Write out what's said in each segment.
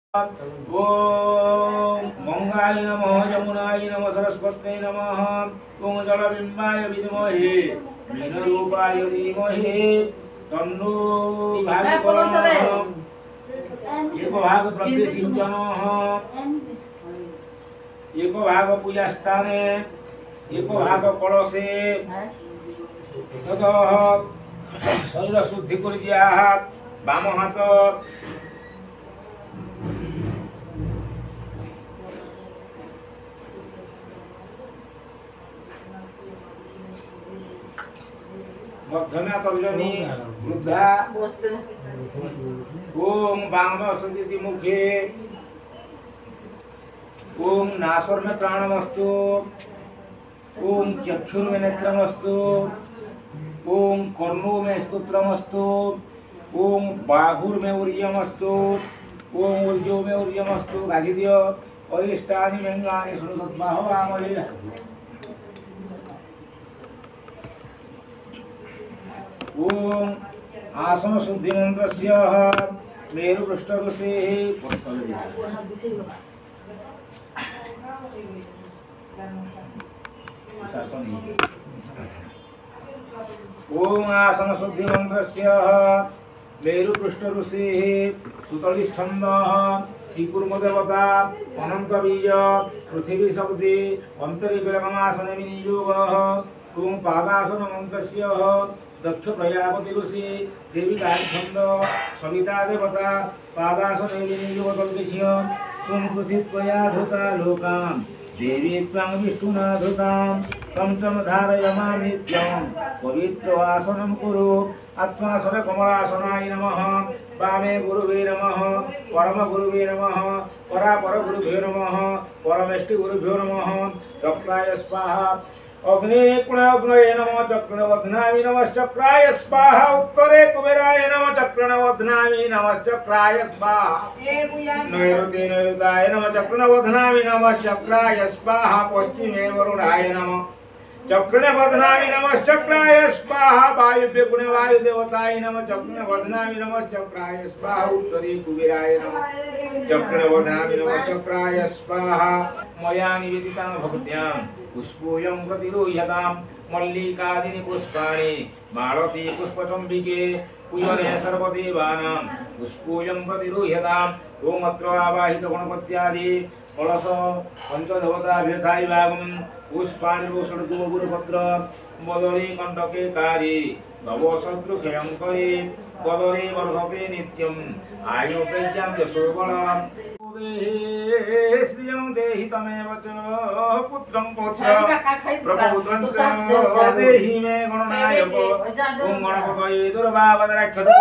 ओम गंगाय नमः यमुनाय नमः सरस्वत्यै नमः ओम जलबिंबाय विद्महे मीनरूपाय धीमहि तन्नो भागवतः एक भाग द्रव्य सिंचनः एक भाग पूजा स्थाने एक भाग कलशे ततः शरीर शुद्धि कर दिया बाम हाथ मध्यमा तर्जनी वृद्धा ओम बांगम संति मुखे ओम नासर में प्राणमस्तु ओम चक्षुर में नेत्रमस्तु ओम कर्णो में स्तोत्रमस्तु ओम बाहुर में ऊर्जमस्तु ओम ऊर्जो में ऊर्जमस्तु गाधी दियो अरिष्टानि व्यंगानि सुरतद्बाहवामहे ओम आसन शुद्धि मंत्रस्य मेरु पृष्ठ ऋषि ओम आसन शुद्धि मंत्रस्य मेरु पृष्ठ ऋषि सुतलिष्ठन्द श्रीकुर्म देवता अनंत बीज पृथ्वी शक्ति अंतरिक्षमासन विनियोग ओम पादासन मंत्रस्य दक्ष प्रजापति ऋषि देवी गायछंद सविता देवता पादासन विनियोग तल्किष्य ओम पृथ्वी प्रयाधृता लोकां देवी त्वां विष्णुना धृतां पंचम धारयमामि नित्यं पवित्र आसनं कुरु आत्मासने कमलासनाय नमः वामे गुरुवे नमः परम गुरुवे नमः परापर गुरुभ्यो नमः परमेष्टि गुरुभ्यो नमः चक्राय स्वाहा अग्नि कुणग्नये नमः चक्रवध्नामि नमः चक्राय स्वाहा उत्तरे कुबेराय नमः चक्रवध्नामि नमः चक्राय स्वाहा नैऋते नैऋताय नमः चक्रवध्नामि नमः चक्राय स्वाहा पश्चिमे वरुणाय नमः चक्रवध्नामि नमः चक्राय स्वाहा वायुभ्य गुणे वायुदेवताय नमः चक्रवध्नामि नमः चक्राय स्वाहा उत्तरे कुबेराय नमः चक्रवध्नामि नमः चक्राय स्वाहा मया निवेदितां भक्त्यां पुष्पोऽयं प्रतिरूह्यतां मल्लिकादीनि पुष्पाणि मालती पुष्पचम्बिके पूजने सर्वदेवानां पुष्पोऽयं प्रतिरूह्यतां ओम अत्र आवाहित गणपत्यादि कलश पंचदेवताभ्यर्थायिभागं पुष्पाणि रोषणतु गुरुपत्र मदरे कंटके कारी नवशत्रुक्षयं करे पदरे वर्धते नित्यं आयु प्रज्ञां यशोबलं श्रियं देहि तमेव च पुत्रं पौत्र प्रपौत्रं च देहि मे गणनायक ओम गणपतये दुर्भावदरक्षतु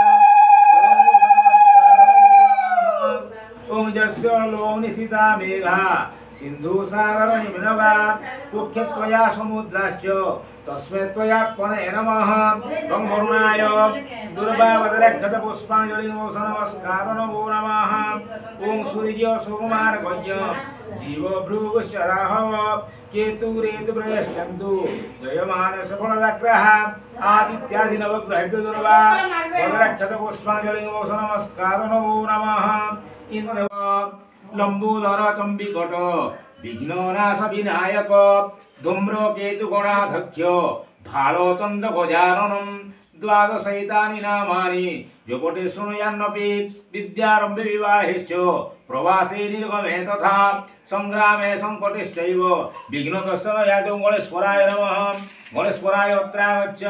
ओम जस्य लोनिस्थिता मेघा सिंधु सागर निमिनवा कुख्यत्वया समुद्राश्च तस्मै त्वयात्मने नमः ओम वरुणाय दुर्भावदरक्षत पुष्पाञ्जलि नमस्कार नमो नमः ओम सूर्य सोममार्गज्ञ जीव भृगुश्चराहव केतुरेतु प्रयश्चन्तु जयमान सफलदग्रह आदित्यादि नवग्रहेभ्यो दुर्भावदरक्षत पुष्पाञ्जलि नमस्कार नमो नमः इंद्र लंबोदर चंबिकट विघ्ननाश विनायक धूम्रकेतु गणाध्यक्ष भालचंद्र गजाननम द्वादशैतानि नामानि जपटे शृणुयान्नपि विद्यारम्भे विवाहेश्च प्रवासे निर्गमे तथा संग्रामे संकटेश्चैव विघ्नकर्षण यादव गणेश्वराय नमः गणेश्वराय अत्रागच्छ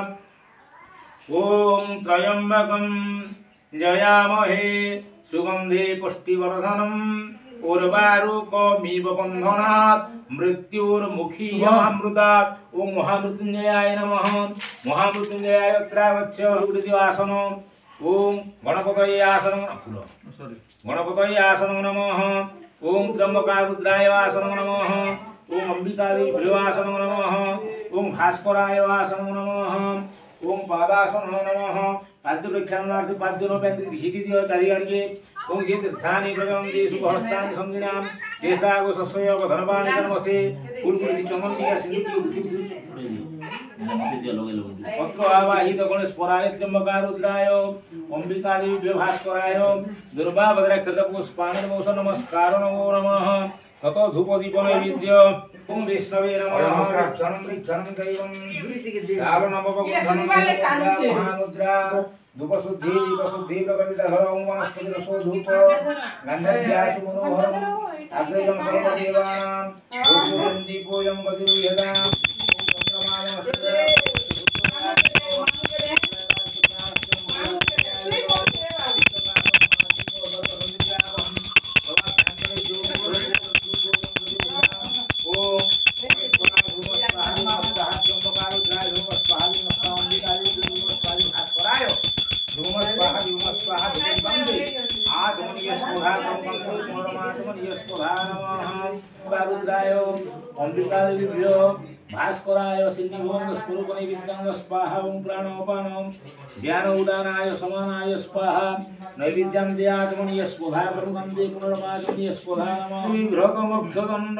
ओम त्र्यंबकं जयामहे सुगंधे पुष्टिवर्धनम् उर्वारुकमिव बन्धनात् मृत्युर्मुखीयमृतात् ओम महामृत्युंजयाय नमः महामृत्युंजयाय त्रागच्छ आसन ओम गणपतये आसन गणपतये आसन नमः ओम त्र्यंबका रुद्राय आसन नमः ओम अंबिकादेव्यो आसन नमः ओम भास्कराय आसन नमः ओम पादासन नमः पाद्य प्रख्यानार्थ पाद्यनो पेंद्रि हिति दियो चारि आड़िके ओम जे तीर्थानि प्रगम जे सुभहस्तानि संगिनाम देशागो सस्वय धनवानि नमसे फूलपुरी चमन दिया सिंधु उठी पत्र आवाहित गणेश पराय त्र्यंबका रुद्राय अंबिका देवी भास्कराय दुर्गा भद्रा कृत पुष्पाणि नमस्कार नमो नमः ततो धूप दीप नैवेद्य ओम विष्णवे नमः क्षणं क्षणं दैवं कालो नमः महामुद्रा धूप शुद्धि दीप शुद्धि प्रकटित हरं वनस्पति रसो धूप गंधस्यासु मनोहरं अग्रेयं सर्वदेवानां ओम दीपोयं गतिर्यदा ओम चन्द्रमाय भास्कराय सिद्धिभोग स्वरूप नैवेद्यं स्वाहा ओम प्राणोपानं ज्ञान उदानाय समानाय स्वाहा नैवेद्यं दयाचमनीय स्वाहा ब्रह्मंदे पुनर्माचमनीय स्वाहा नमः विभ्रतमक्षदण्ड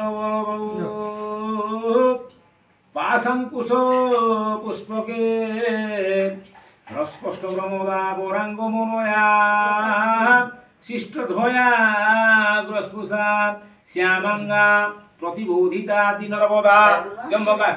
पाशंकुश पुष्पके रस्पष्ट ब्रह्मदा बोरांग मनोया शिष्टध्वया ग्रस्पुषा श्यामंगा प्रतिबोधिता नरबदा जम्बका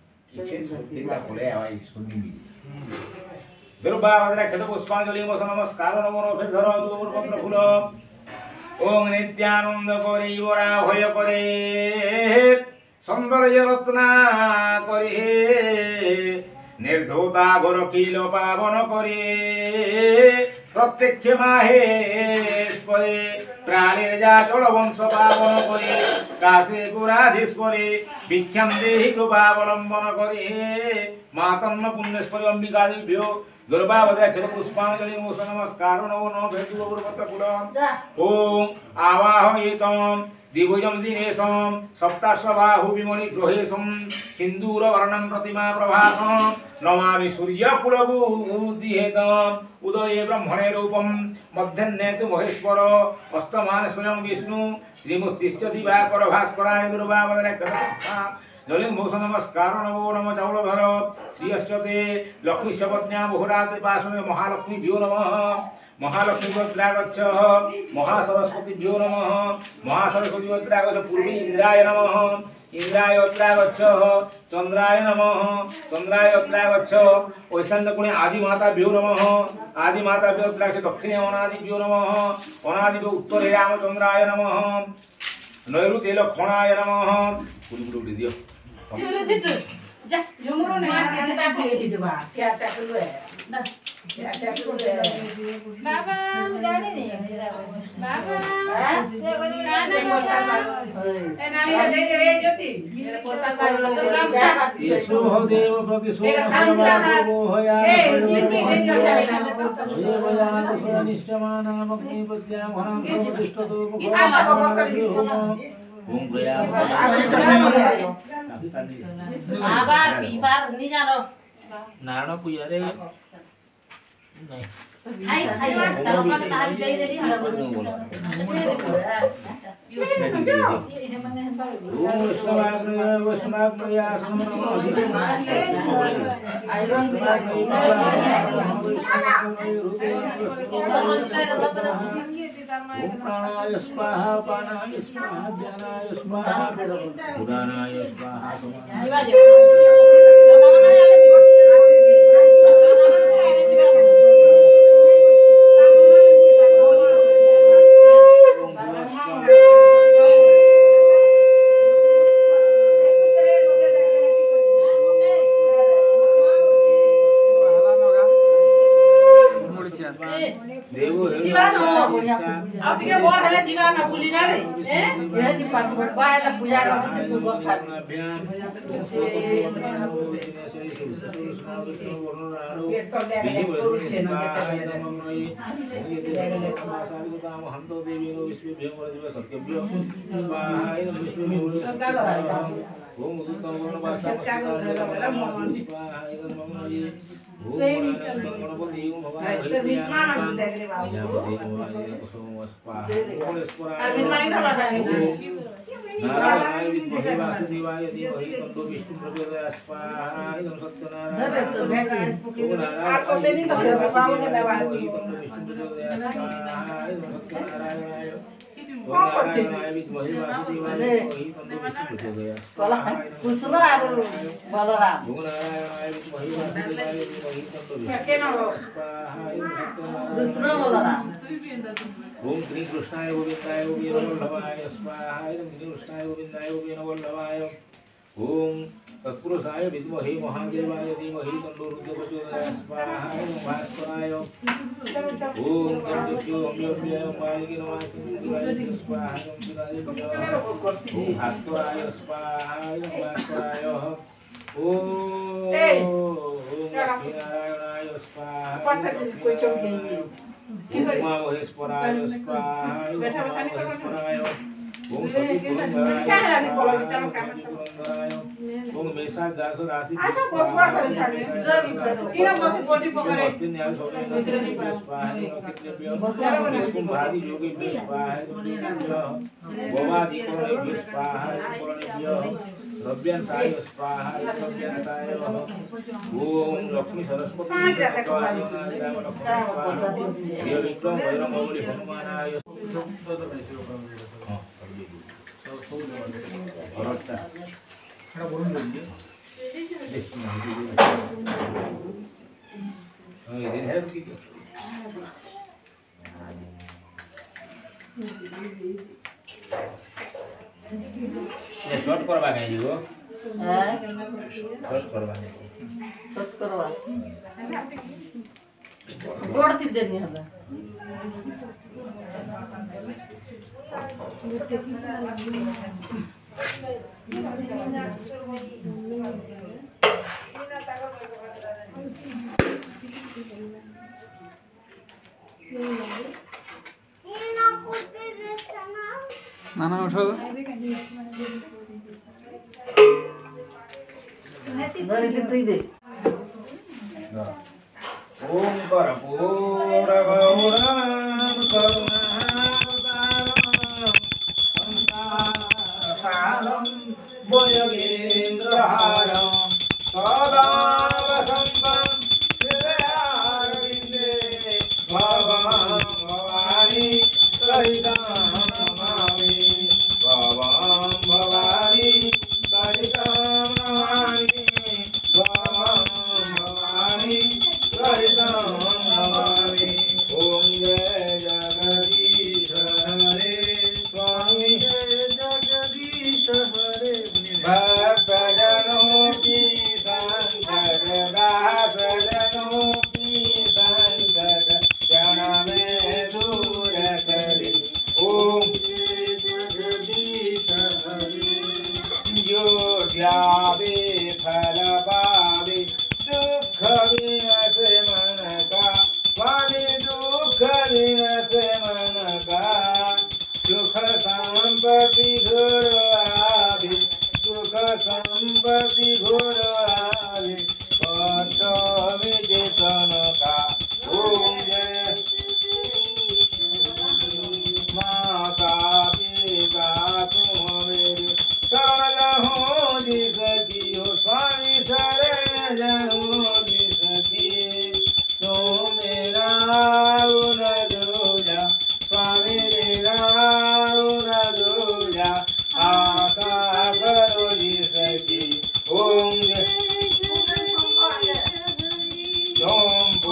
पुष्पांजलि नमस्कार नमो फिर धर पत्र फूल ओम नित्यानंद करीवरा भय करे सौंदर्य रत्ना करे निर्धोता घर किल पावन करे प्रत्यक्ष माहेश्वरे प्राणेर जा जल वंश पावन करे काशे पुराधीश्वरे भिक्षां देहि कृपावलंबन करे मातन्न पुण्येश्वरी अंबिका देव्यो दुर्गावद्या क्षर पुष्पांजलि नमस्कार नमो नमः भेटुपत्र ओम आवाहयेतं दिवोजं दिनेशं सप्तर्षबाहु विमणि ग्रहेशं सिन्दूर वर्णं प्रतिमा प्रभासं नमामि सूर्यकुलबुद्धिहेतं उदये ब्रह्मणे रूपं मध्याह्ने तु महेश्वर अस्तमाने स्वयं विष्णु श्रीमूर्तिश्च दिवाकर भास्कराय दुर्गावद्या जलिंभूष नमस्कार नमो नमः चौलधर श्रियश्चते लक्ष्मीश्च पत्न्या बहुरात्रि पाशने महालक्ष्मीभ्यो नमः महालक्ष्मी गोत्रागच्छ महासरस्वतीभ्यो नमः महासरस्वती गोत्रागच्छ पूर्वी इंद्राय नमः इंद्राय गोत्रागच्छ चंद्राय नमः चंद्राय गोत्रागच्छ ईशान्य कोणे आदिमाताभ्यो नमः आदिमाताभ्यो गोत्रागच्छ दक्षिणे अनादिभ्यो नमः अनादिभ्यो उत्तरे रामचंद्राय नमः नैऋत्ये लक्ष्मणाय नमः पूरी दियो जा झुमरो नहीं आता है दिवा क्या चाकू है ना क्या चाकू है बाबा जाने नहीं बाबा ए नानी दे दे ज्योति मेरे पोता का ये सुहदेव प्रति सुहदेव होया ज्योति दे जाएगा ये बजान सुनिष्ठमान मग्नि पत्यां घनं प्रतिष्ठतो ओम गया आबार पीबार नहीं जानो नारायण पूजा रे नहीं खाई खाई तब का ताबी दे देनी हम ओम वैष्णवाग्रया प्राणाय स्वाहा पानाय स्वाहा ज्ञानाय स्वाहा उदानाय स्वाहा अब के बोल हले जीवा ना भूली ना रे ये दीपक बाय पूजा करते तू बहुत नारायणाय विद्महे वासुदेवाय धीमहि तन्नो विष्णुः प्रचोदयात् स्वाहा इदं सत्यनारायणाय ओम श्री कृष्णाय गोविंदाय गोविंदवल्लभाय स्वाहा ओम श्री कृष्णाय गोविंदाय गोविंदवल्लभाय ओम तत्पुरुषाय विद्महे महादेवाय धीमहि तन्नो रुद्रः प्रचोदयात् स्वाहा ओम भास्कराय ओम जगदीशो ओम योग्याय ओम वायुगे नमः स्वाहा ओम शिवाय ओम भास्कराय स्वाहा ओम भास्कराय ओम लक्ष्मीनारायणाय स्वाहा उमा महेश्वराय स्वाहा उमा महेश्वराय ओम सतीपुरंदराय ओम मेषा जासो राशि भारी योगी द्रव्यांसाय स्वाहा द्रव्यांसाय ओम लक्ष्मी सरस्वती विक्रम भैरवमौली हनुमानाय शॉर्ट करवा के जीवो शॉर्ट करवा गोड़ थी देनी हमें नाना उठो ओम कर्पूर गौरम करुणावतारम भुजगेन्द्रहारम सदा वसन्तं हृदयारविन्दे भवां भवानी सहितं नमामि भवां भवानी सहितं नमामि भवां भवानी ओम जय जगदीश हरे स्वामी जय जगदीश हरे भक्तजनों की संकट दासजनों की संकट क्षण में दूर करे ओम जय जगदीश हरे जो ध्यावे फल पावे दुख विनश मन का स्वामी दुख विनश मन का सुख संपत्ति घोर आवे सुख संपत्ति घोर आवे कंठ विचेतन का ओम जय माता पिता तुम मेरे शरण हो जिसकी हो स्वामी शरण जहो जिसकी तो मेरा उन दूजा स्वामी मेरा उन दूजा आशा करो जिसकी ओम ओम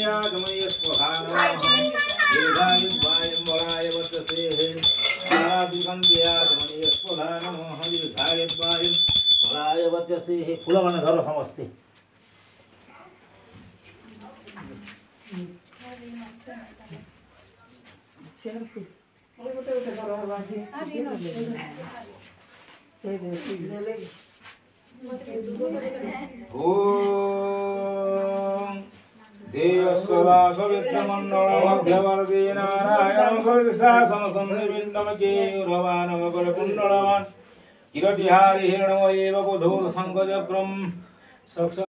दिगन्त्यागमय स्वधानः दीर्घायुर्वायुं बलाय वर्तते दिगन्त्यागमय स्वधानः दीर्घायुर्वायुं बलाय वर्तते फूलमान धर समस्ते ओम देवसदा सवित्रमण्डलमध्यवर्गे नारायणं सविशासनसंनिविष्टमके उरवानमकरकुण्डलवान् किरटिहारि हिरण्मयेव बुधो सङ्गजप्रं